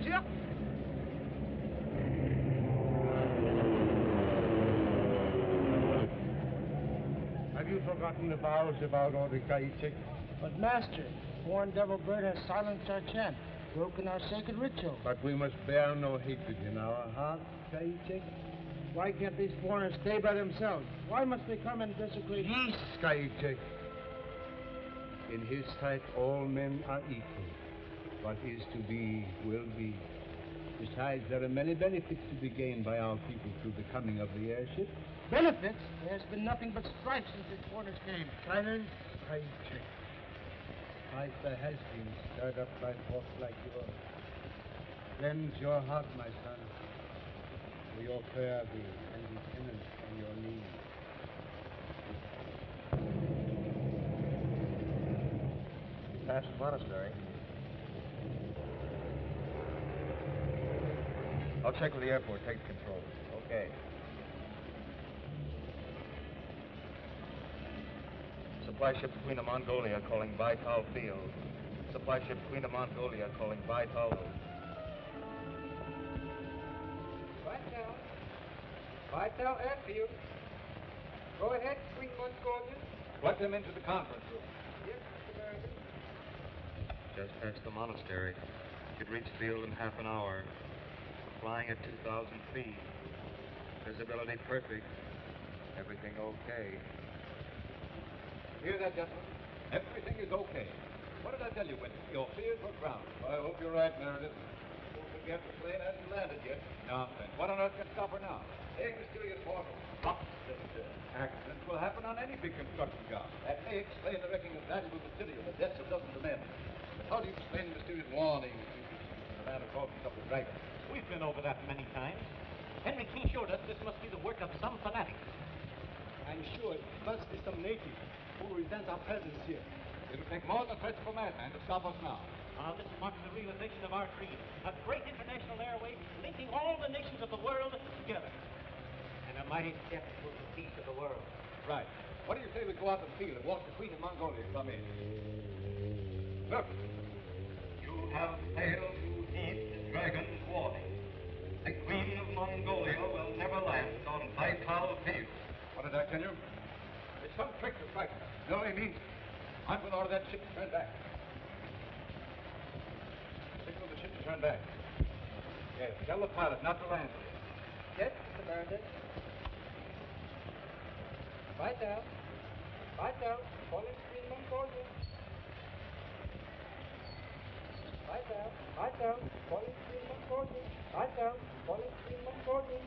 Chip? Have you forgotten the vows of our Lord Kaichik? But Master, Horn Devil Bird has silenced our chant, broken our sacred ritual. But we must bear no hatred in our hearts, Kaichik. Why can't these foreigners stay by themselves? Why must they come and desecrate? Peace, Kaichik. In his sight, all men are equal. What is to be, will be. Besides, there are many benefits to be gained by our people through the coming of the airship. Benefits? There's been nothing but strife since these foreigners came. Silence, Kaichik. Strife there has been, stirred up by folks like yours. Cleanse your heart, my son, for your prayer be and be penance on your knees. Past the monastery. I'll check with the airport. Take control. Okay. Supply ship Queen of Mongolia calling Vital Field. Supply ship Queen of Mongolia calling Vital. Vital Airfield. Go ahead, Queen Mongolia. Plug them into the conference room. Yes, Mr. Merriman. Just past the monastery. Could reach field in half an hour. Flying at 2,000 feet. Visibility perfect. Everything okay. Hear that, gentlemen? Everything is okay. What did I tell you when your fears were grounded? I hope you're right, Meredith. Don't forget the plane hasn't landed yet. Nothing. What on earth can stop her now? A mysterious portal. Accidents will happen on any big construction job. That may explain the wrecking of valuable material, the deaths of dozens of men. But how do you explain the mysterious warning the man who called himself the Dragon? We've been over that many times. Henry King showed us this must be the work of some fanatic. I'm sure it must be some native who resents our presence here. It'll take more than a threat of a madman to stop us now. This marks the realization of our dream. A great international airway linking all the nations of the world together. And a mighty step towards the peace of the world. Right. What do you say we go out to the field and watch the Queen of Mongolia come in? Look. You have failed to heed the dragon's warning. The Queen of Mongolia will never land on Vital Field. What did I tell you? It's some trick to frighten us. No, he means it. I'm going to order that ship to turn back. Signal the ship to turn back. Yes, tell the pilot not to land. Yes, Mr. Meredith. Vital. Vital. Calling Queen Mongolia. Vital. Vital. Calling Queen Mongolia. Vital. Calling Queen Mongolia.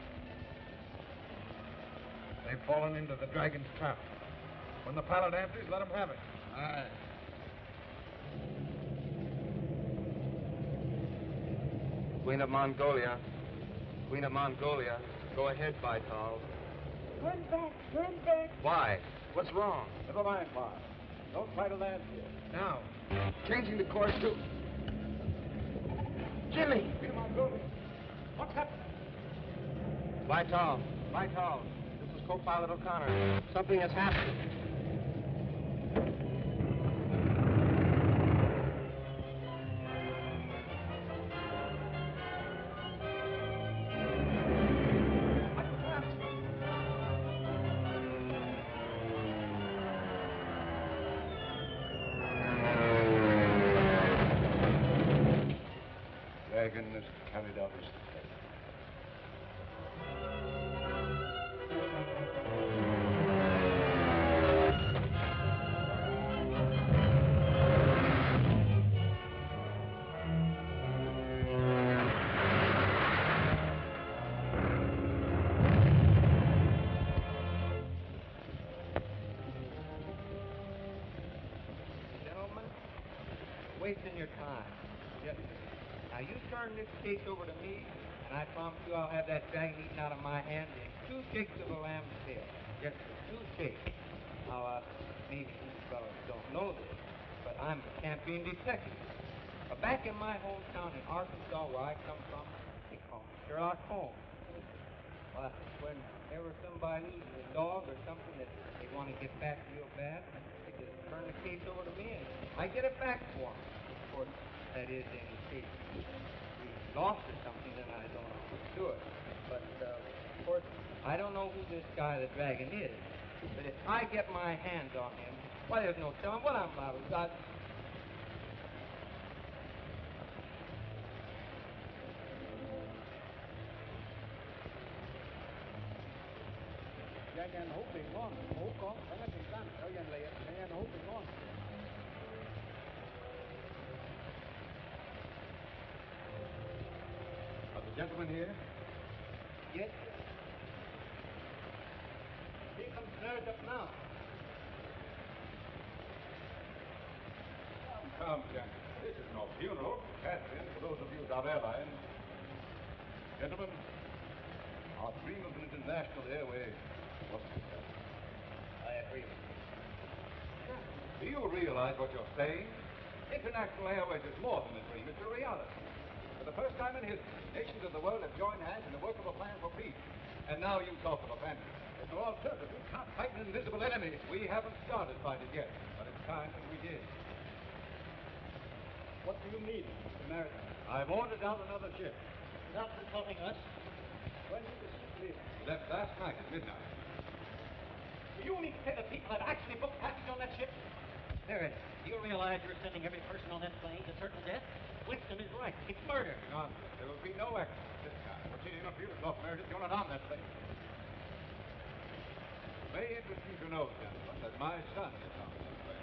They've fallen into the dragon's trap. When the pilot answers, let him have it. Aye. Queen of Mongolia. Queen of Mongolia. Go ahead, Vital. Turn back, turn back. Why? What's wrong? Never mind, Ma. Don't try to land here. Now, changing the course to... Jimmy! Queen of Mongolia. What's happened? Vital. Vital. This is co-pilot O'Connor. Something has happened. Dragon has carried out his threat. Gentlemen, wasting your time. Just, now you turn this case over to me, and I promise you I'll have that dragon eaten out of my hand in 2 shakes of a lamb's tail. Just 2 shakes. Now, maybe these fellows don't know this, but I'm a champion detective. Back in my hometown in Arkansas, where I come from, they call me Sherlock Holmes. Well, whenever somebody loses a dog or something that they want to get back real bad, they just turn the case over to me and I get it back for them. Of course, that is in case lost or something, then I don't know for sure. But, of course, I don't know who this guy, the dragon, is. But if I get my hands on him, why, there's no telling what I'm liable to. Jeg er en håbning om, håber, hvordan er det stand? Jeg er en læger, jeg er en håbning om. Are the gentlemen here? Yes, sir. He comes flared up now. Come, gentlemen. This is no funeral. It has been for those of you without airlines. Gentlemen, our dream of an International Airways was successful. I agree with you. Do you realize what you're saying? International Airways is more than a dream. It's a reality. For the first time in history, nations of the world have joined hands in a workable plan for peace. And now you talk of abandonment. There's no alternative. We can't fight an invisible enemy. We haven't started fighting yet, but it's time that we did. What do you need, America? I've ordered out another ship. Without consulting us? When did the ship leave? Left last night at midnight. Do you mean to say that people have actually booked passage on that ship? There, do you realize you're sending every person on that plane to certain death? Winston is right. It's murder. Nonsense. There will be no accident of this kind. What you interfere with Lord Meredith, you're not on that plane. It may interest you to know, gentlemen, that my son is on that plane.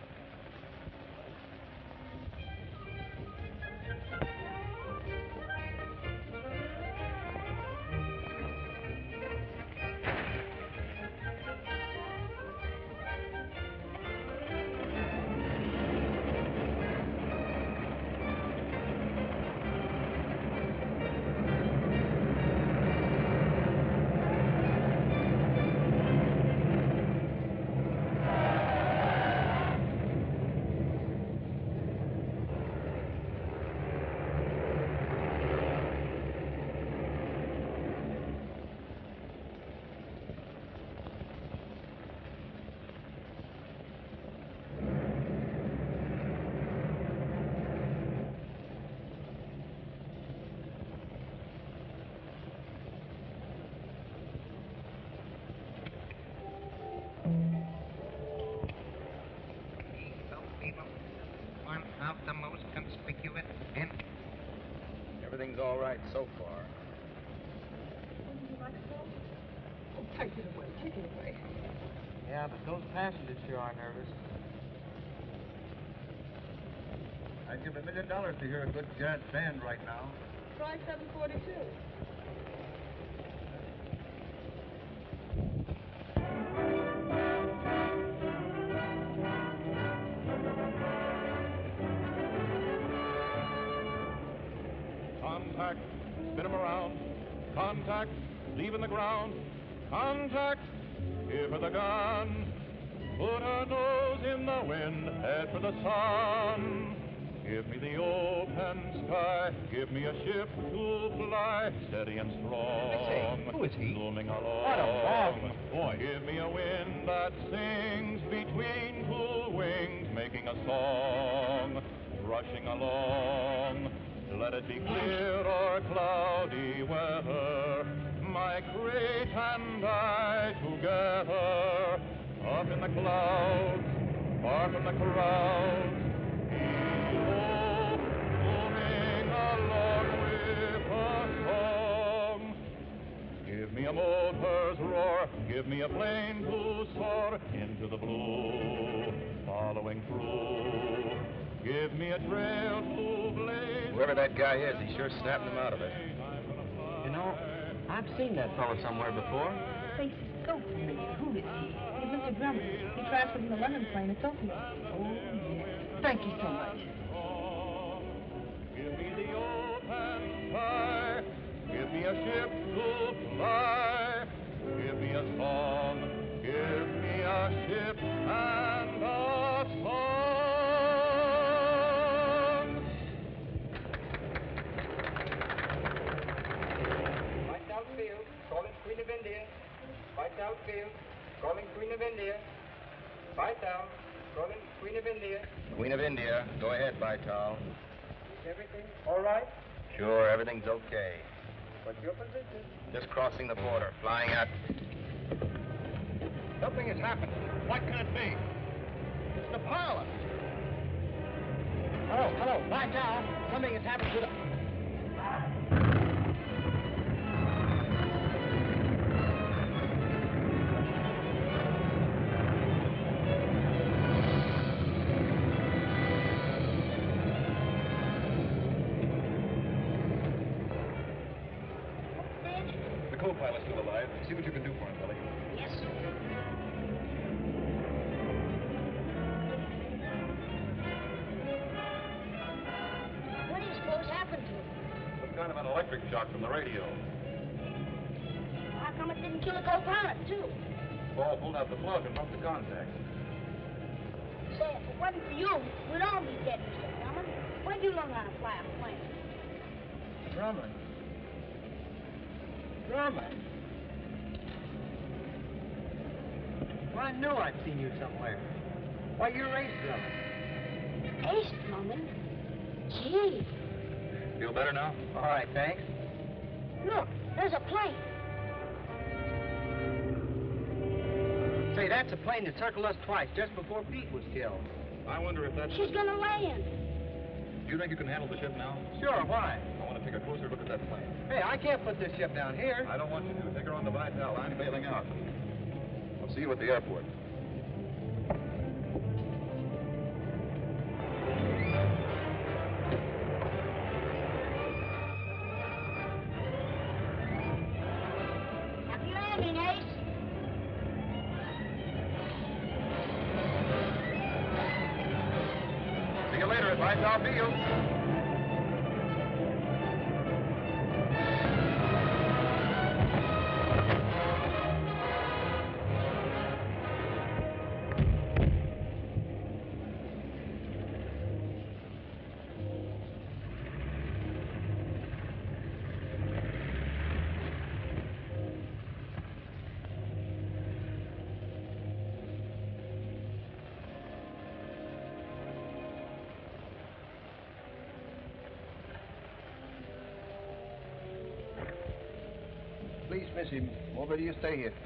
Of the most conspicuous in. Everything's all right so far. Wouldn't you like some? Oh, take it away, take it away. Yeah, but those passengers sure are nervous. I'd give $1 million to hear a good jazz band right now. Try 742. Contact, spin him around. Contact, leaving the ground. Contact, give her the gun. Put her nose in the wind, head for the sun. Give me the open sky, give me a ship to fly, steady and strong. Who is he? Zooming along. What a marvelous voice. Give me a wind that sings between two wings, making a song, rushing along. Let it be clear or cloudy weather, my crate and I together, up in the clouds, far from the crowds, below, moving along with a song. Give me a motor's roar, give me a plane to soar into the blue, following through. Give me a trail to blaze. Whoever that guy is, he sure snapped him out of it. You know, I've seen that fellow somewhere before. Face is so familiar. Who is he? He's Mr. Drummond. He transferred from the London plane to Tokyo. Oh, yes. Thank you so much. Give me the open sky. Give me a ship to fly. Give me a song. Give me a ship and a song. White outfield, calling Queen of India. White outfield, calling Queen of India. White out, calling Queen of India. Queen of India, go ahead, Vital. Is everything all right? Sure, everything's okay. What's your position? Just crossing the border, flying out. Something has happened. What can it be? It's the pilot. Hello. Watch out. Something has happened to the... The co-pilot's still alive. See what you can do for him, Billy. Yes, sir. What do you suppose happened to him? Some kind of an electric shock from the radio. How come it didn't kill the co-pilot, too? Paul pulled out the plug and broke the contact. Say, if it wasn't for you, we'd all be dead, Mr. Drummond. When'd you learn how to fly a plane? Drummond. Well, I knew I'd seen you somewhere. Why, you're Ace Drummond. Ace Drummond? Gee. Feel better now? All right, thanks. Look, there's a plane. Say, that's a plane that circled us twice just before Pete was killed. I wonder if that's... She's gonna land. Do you think you can handle the ship now? Sure, why? I want to take a closer look at that plane. Hey, I can't put this ship down here. I don't want you to. Take her on the Vital. I'm bailing out. I'll see you at the airport. Happy landing, Ace. See you later at Vital Field. Please, Missy, more better you stay here.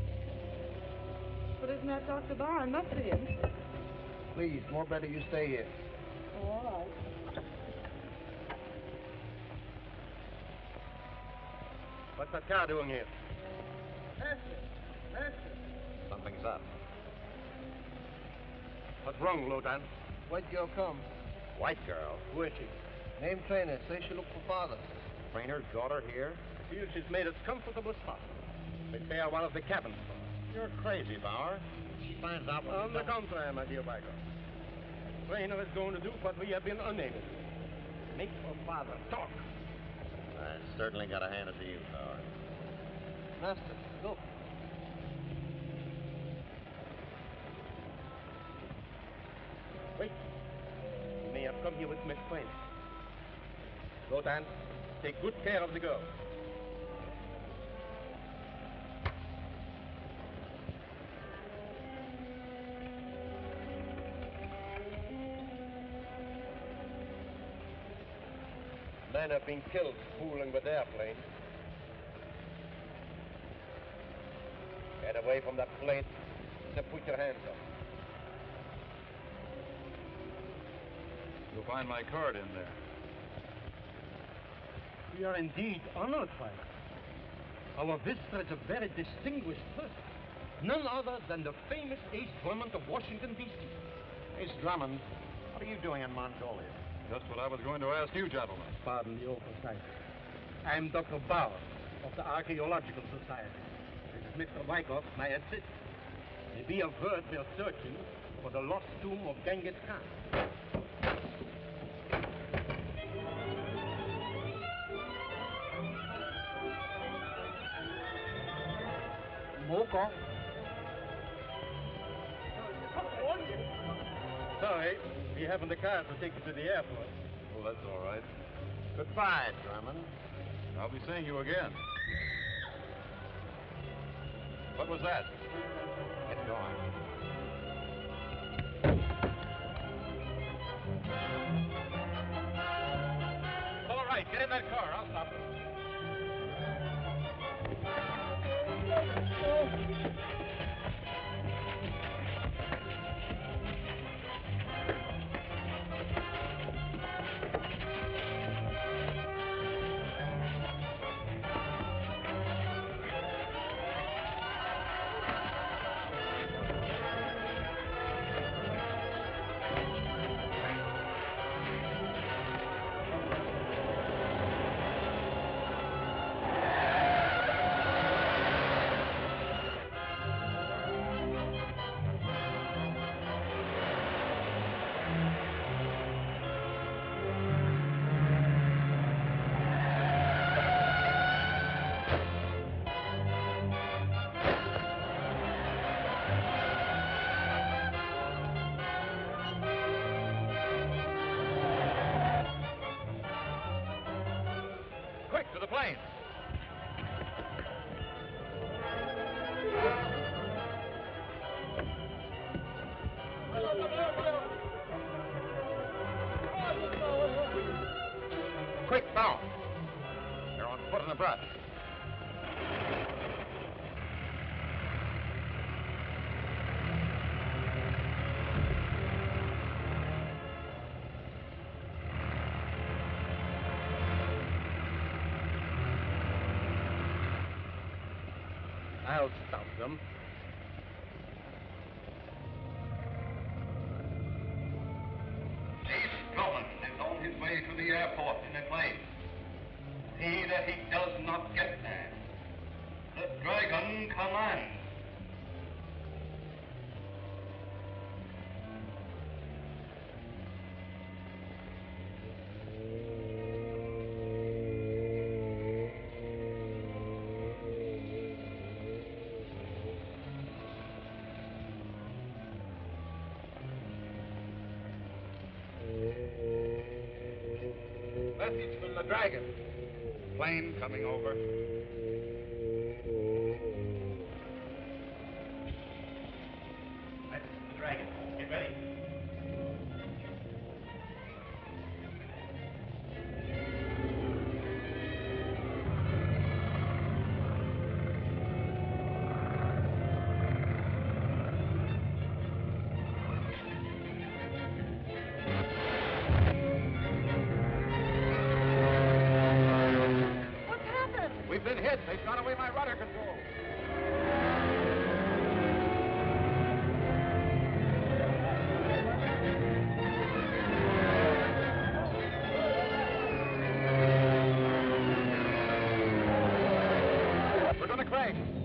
But isn't that Dr. Barron? Must be him. Please, more better you stay here. All right. What's that car doing here? Something's up. What's wrong, Lieutenant? White girl come. White girl. Who is she? Name Trainor. Say she look for father. Trainor's daughter here? Feel she's made as comfortable as possible. Prepare one of the cabins for her. You're crazy, Bauer. She finds out what... On the contrary, my dear Vigo. Trainor is going to do what we have been unable to. Make her father talk. I certainly got to hand it to you, Bauer. Master, look. Wait. You may have come here with Miss Trainor. Lieutenant, take good care of the girl. Men have been killed fooling with airplanes. Get away from that plane and put your hands up. You'll find my card in there. We are indeed honored, Father. Our visitor is a very distinguished person. None other than the famous Ace Drummond of Washington, D.C. Ace Drummond, what are you doing in Mongolia? Just what I was going to ask you, gentlemen. Pardon the oversight. I am Dr. Bauer of the Archaeological Society. This is Mr. Wyckoff, my assistant. Maybe you've heard we are searching for the lost tomb of Genghis Khan. Moko. Sorry, we haven't the car to take you to the airport. Oh, that's all right. Goodbye, Drummond. I'll be seeing you again. What was that? Get going. All right. right. Get in that car. I'll stop. Quick, to the plane. Quick, now. They're on foot in the brush. I'll stop them. Ace Drummond is on his way to the airport in a plane. See that he does not get there. The dragon commands. Message from the dragon. Plane coming over. Message from the dragon. Get ready. What's happened? We've been hit. They've gone away my rudder control. We're going to crash.